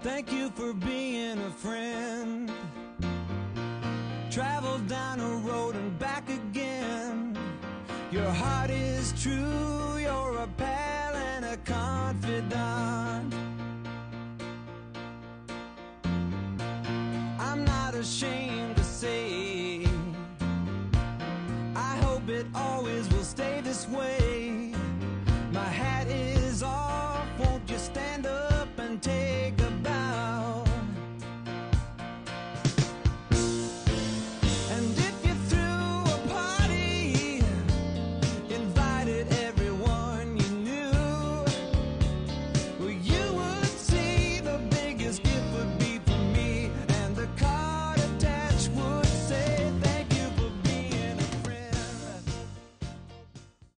Thank you for being a friend. Travel down a road and back again. Your heart is true, you're a pal and a confidant. I'm not ashamed